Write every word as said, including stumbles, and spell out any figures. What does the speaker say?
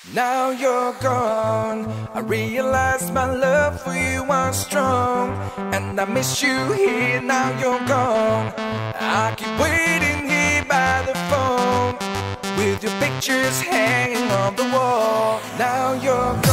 Now you're gone, I realize my love for you was strong, and I miss you here. Now you're gone, I keep waiting here by the phone with your pictures hanging on the wall. Now you're